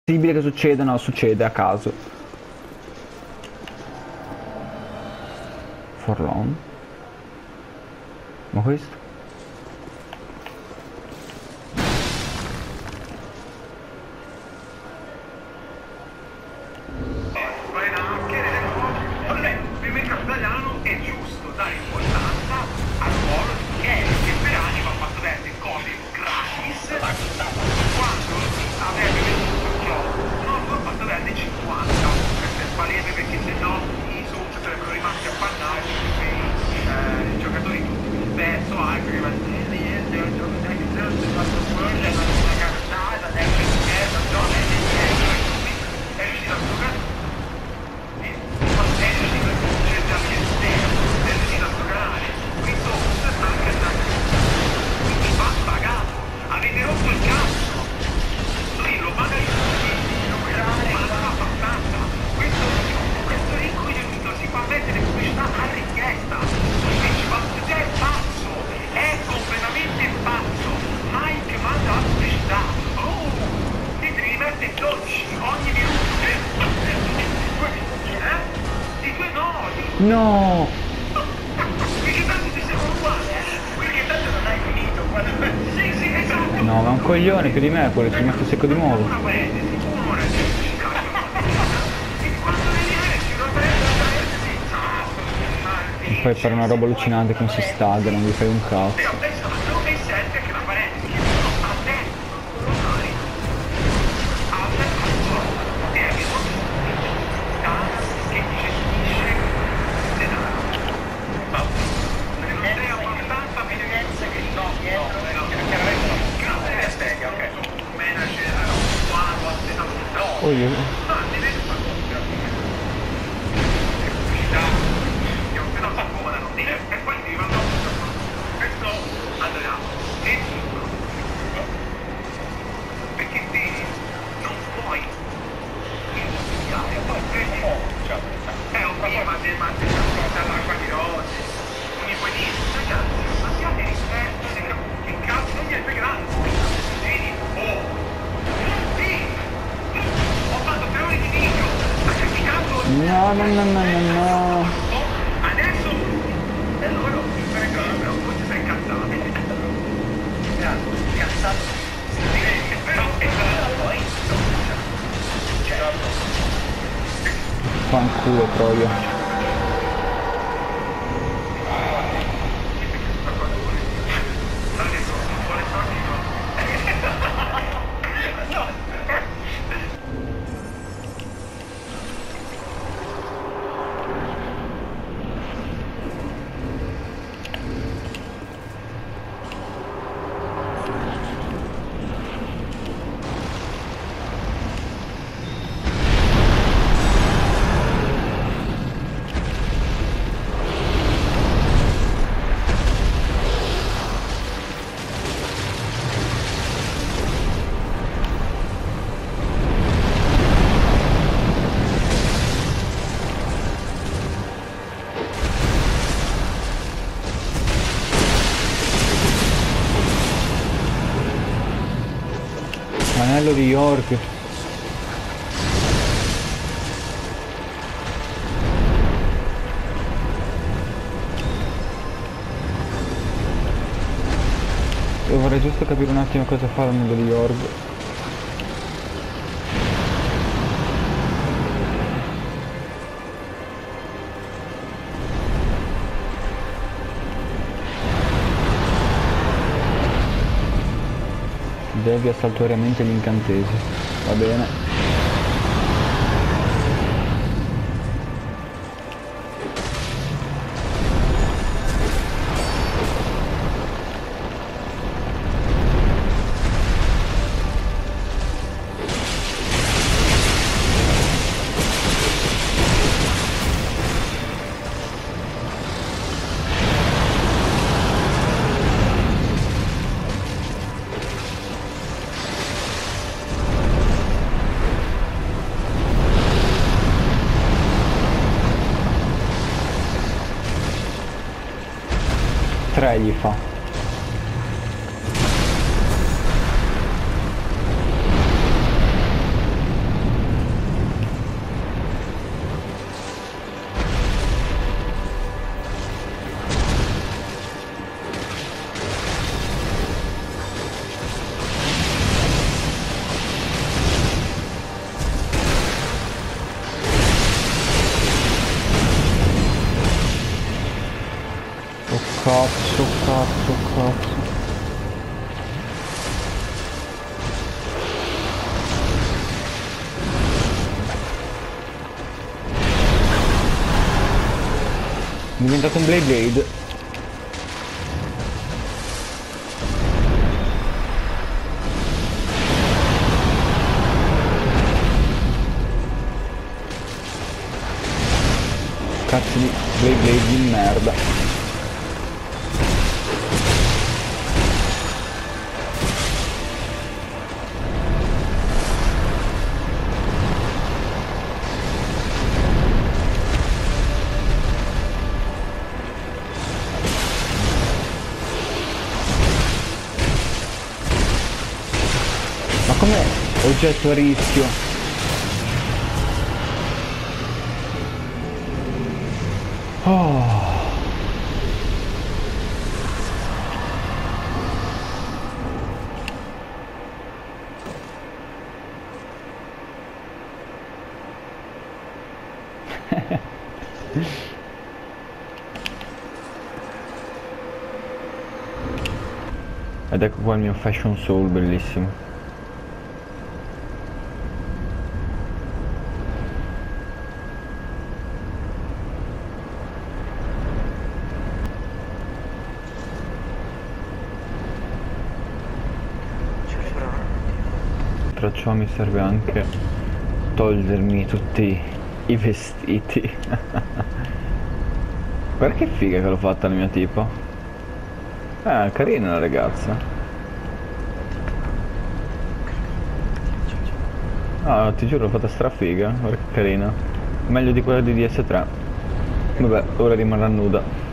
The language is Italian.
possibile che succeda? No, succede a caso. Forlon. Ma questo? No! No, ma è un coglione più di me, quello ci è rimasto secco di nuovo. E poi fare una roba allucinante con si stagga, non vi fai un cazzo. Oh, io... No, no, no, no, no, no. Adesso e loro però forse sei incazzato. Incazzato. Però poi Fanculo proprio. Anello di York. Io vorrei giusto capire un attimo cosa fa l'anello di York. Devia saltuariamente gli incantesimi. Va bene. Tre gli fa. cazzo, cazzo, cazzo. È diventato un Blade. Cazzo di Blade di merda. Ma com'è oggetto a rischio? Oh. Ed ecco qua il mio Fashion Soul bellissimo. Tra ciò mi serve anche togliermi tutti i vestiti. Guarda che figa che l'ho fatta il mio tipo. Carina la ragazza. Ah, ti giuro l'ho fatta strafiga, guarda che carina. Meglio di quella di DS3. Vabbè, ora rimarrà nuda.